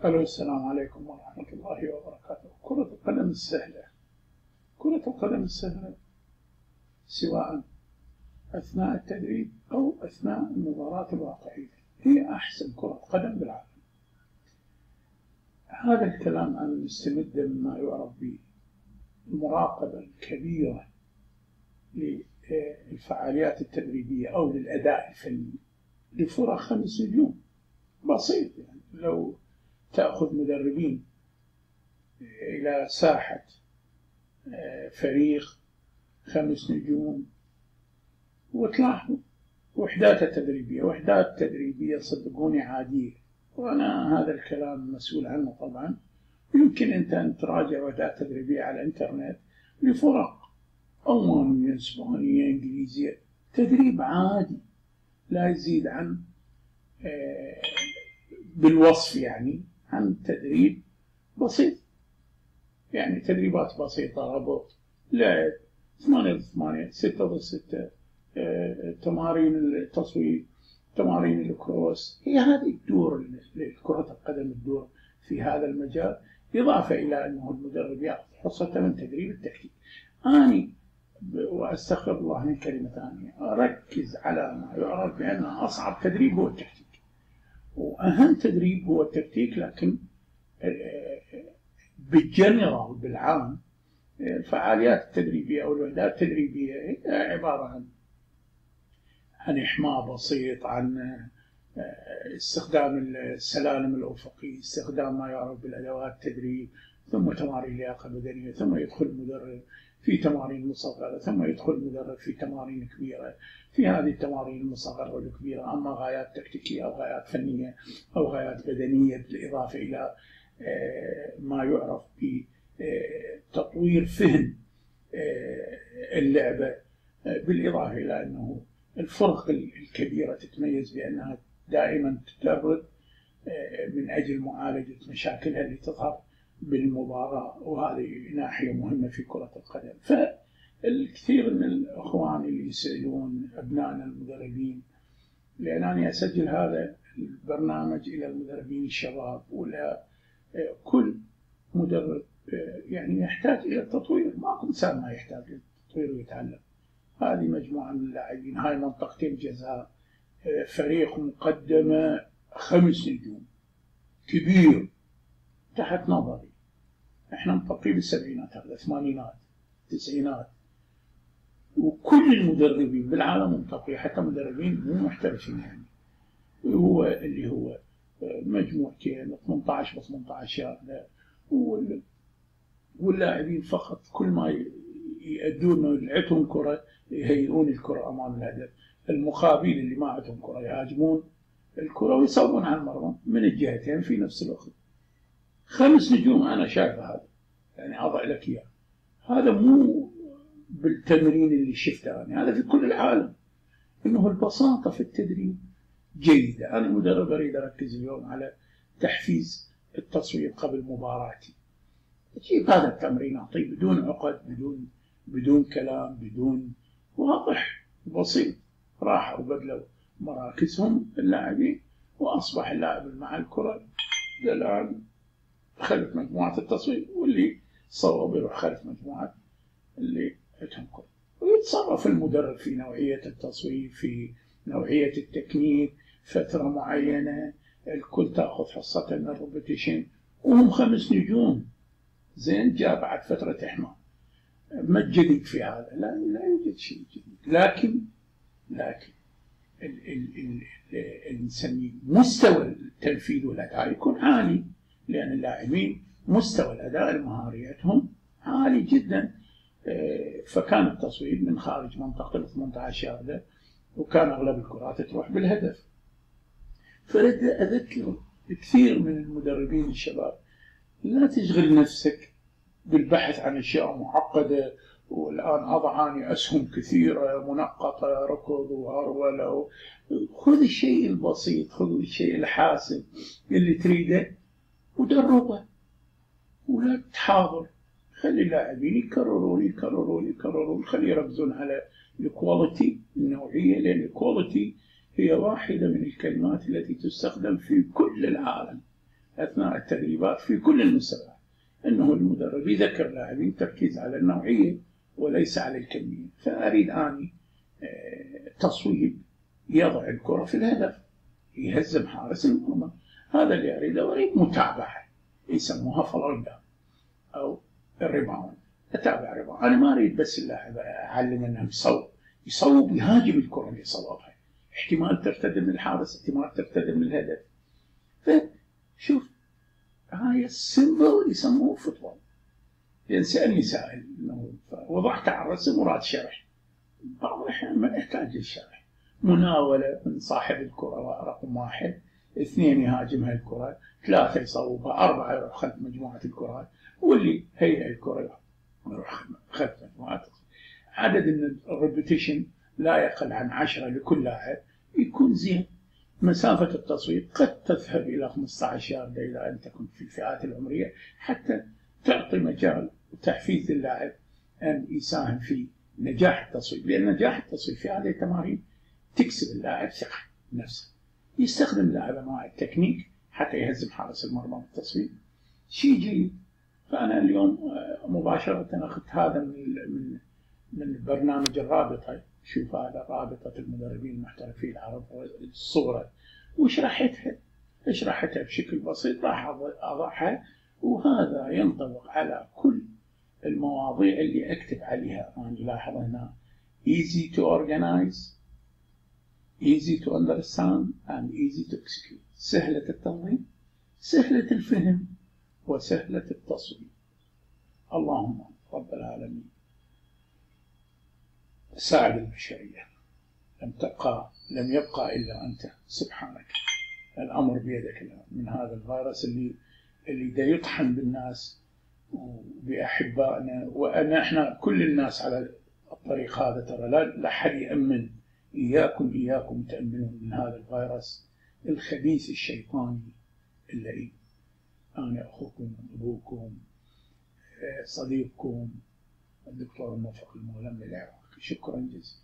ألو، السلام عليكم ورحمة الله وبركاته. كرة القدم السهلة، كرة القدم السهلة سواء أثناء التدريب أو أثناء المباراة الواقعية هي أحسن كرة قدم بالعالم. هذا الكلام أنا مستمد مما يعرف بالمراقبة الكبيرة للفعاليات التدريبية أو للأداء الفني لفرق 5 نجوم. بسيط، يعني لو تأخذ مدربين إلى ساحة فريق 5 نجوم وتلاحظوا وحدات تدريبية صدقوني عادية، وأنا هذا الكلام مسؤول عنه طبعا. يمكن أنت أن تراجع وحدات تدريبية على الإنترنت لفرق ألمانية، إسبانية، إنجليزية، تدريب عادي لا يزيد عن بالوصف يعني عن تدريب بسيط، يعني تدريبات بسيطة، ربط، لعب، 8-8، 6-6، تمارين التصويب، تمارين الكروس. هي هذه الدور لكرة القدم، الدور في هذا المجال، إضافة إلى أنه المدرب يأخذ حصته من تدريب التكتيك. أنا وأستغفر الله من كلمة ثانية، أركز على ما يعرف بأن أصعب تدريب هو التكتيك، وأهم تدريب هو التكتيك. لكن بالجنرال بالعام الفعاليات التدريبية أو الوحدات التدريبية هي عبارة عن إحماء بسيط، عن استخدام السلالم الأفقي، استخدام ما يعرف بالأدوات التدريب، ثم تمارين لياقة بدنية، ثم يدخل المدرب في تمارين مصغرة، ثم يدخل المدرب في تمارين كبيرة. في هذه التمارين المصغرة والكبيرة أما غايات تكتيكية أو غايات فنية أو غايات بدنية، بالإضافة إلى ما يعرف بتطوير فهم اللعبة، بالإضافة إلى أنه الفرق الكبيرة تتميز بأنها دائما تدرب من أجل معالجة مشاكلها اللي تظهر بالمباراة، وهذه ناحية مهمة في كرة القدم. فالكثير من الأخوان اللي يسألون أبنائنا المدربين، لأنني أسجل هذا البرنامج إلى المدربين الشباب ولا كل مدرب يعني يحتاج إلى التطوير، ماكو إنسان ما يحتاج إلى التطوير ويتعلم. هذه مجموعة من اللاعبين، هاي منطقتين جزاء، فريق مقدمة 5 نجوم كبير تحت نظري. احنا مطبقين بالسبعينات، هذا 80s 90s، وكل المدربين بالعالم مطبقين، حتى مدربين مو محترفين يعني. هو اللي هو مجموعتين 18-18 يارده، واللاعبين فقط كل ما يأدون لعبهم كرة يهيئون الكرة أمام الهدف، المقابل اللي ما عندهم كرة يهاجمون الكرة ويصوبون على المرمى من الجهتين في نفس الوقت. 5 نجوم أنا شايف هذا، يعني أضع لك إياه. هذا مو بالتمرين اللي شفته يعني، هذا في كل العالم. إنه البساطة في التدريب جيدة. أنا مدرب أريد أركز اليوم على تحفيز التصويب قبل مباراتي، أجيب هذا التمرين أعطيه بدون عقد، بدون كلام، بدون، واضح بسيط. راحوا وبدلوا مراكزهم اللاعبين، وأصبح اللاعب مع الكرة الآن خلف مجموعة التصويب، واللي صوب يروح خلف مجموعة اللي عندهم كرة، ويتصرف المدرب في نوعية التصويب، في نوعية التكنيك. فترة معينة الكل تأخذ حصة من الروبوتيشن، وهم 5 نجوم زين. جاء بعد فترة إحماء، ما الجديد في هذا؟ لا يوجد شيء جديد. لكن نسميه مستوى التنفيذ والأداء يكون عالي، لأن اللاعبين مستوى الأداء المهارياتهم عالي جدا. فكان التصويب من خارج منطقة 18 ياردة، وكان أغلب الكرات تروح بالهدف. فرد أذكر كثير من المدربين الشباب، لا تشغل نفسك بالبحث عن أشياء معقدة، والآن أضعني أسهم كثيرة منقطة، ركض وهرولة. خذ الشيء البسيط، خذ الشيء الحاسم اللي تريده ودربه، ولا تحاضر. خلي اللاعبين يكررون، خلي يركزون على الكواليتي، النوعية، لأن الكواليتي هي واحدة من الكلمات التي تستخدم في كل العالم. أثناء التدريبات في كل المستويات، أنه المدرب يذكر اللاعبين التركيز على النوعية وليس على الكمية. فأريد أني تصويب يضع الكرة في الهدف، يهزم حارس المرمى، هذا اللي أريده. وأريد متابعة يسموها فولو أو الريباوند، أتابع ريباوند. أنا ما أريد بس اللاعب أعلم أنه يصوب يهاجم الكرة اللي صوبها، احتمال ترتد من الحارس، احتمال ترتد من الهدف. فشوف هاي السيمبل يسموه فوتبول. لأن سألني سائل وضعت على الرسم وراد شرح، بعض الأحيان ما يحتاج للشرح. مناولة من صاحب الكرة رقم 1، 2 يهاجمها الكرة، 3 يصوبها، 4 يروح خلف مجموعة الكرات، واللي هي الكرة يروح خلف مجموعة. عدد الريبيتيشن لا يقل عن 10 لكل لاعب يكون زين. مسافة التصويب قد تذهب إلى 15 يارد إذا أنت كنت في الفئات العمرية، حتى تعطي مجال وتحفيز اللاعب أن يساهم في نجاح التصويب. لأن نجاح التصويب في هذه التمارين تكسب اللاعب ثقة نفسه. يستخدم اللاعب أنواع التكنيك حتى يهزم حارس المرمى بالتصويب، شيء جيد. فأنا اليوم مباشرة أخذت هذا من برنامج الرابطة. شوف هذا رابطة المدربين المحترفين العرب، الصورة وشرحتها بشكل بسيط، راح أضعها. وهذا ينطبق على كل المواضيع اللي أكتب عليها. أنا لاحظ هنا easy to organize, easy to understand and easy to execute. سهلة التنظيم، سهلة الفهم، وسهلة التصوير. اللهم رب العالمين ساعد البشرية. لم يبقى إلا أنت سبحانك. الأمر بيدك الآن من هذا الفيروس اللي دا يطحن بالناس وبأحبائنا. وأنا إحنا كل الناس على الطريق هذا، ترى لا حد يأمن. إياكم تأمنون من هذا الفيروس الخبيث الشيطاني اللئيم. أنا أخوكم، أبوكم، صديقكم، الدكتور موفق المولم العراقي. شكرا جزيلا.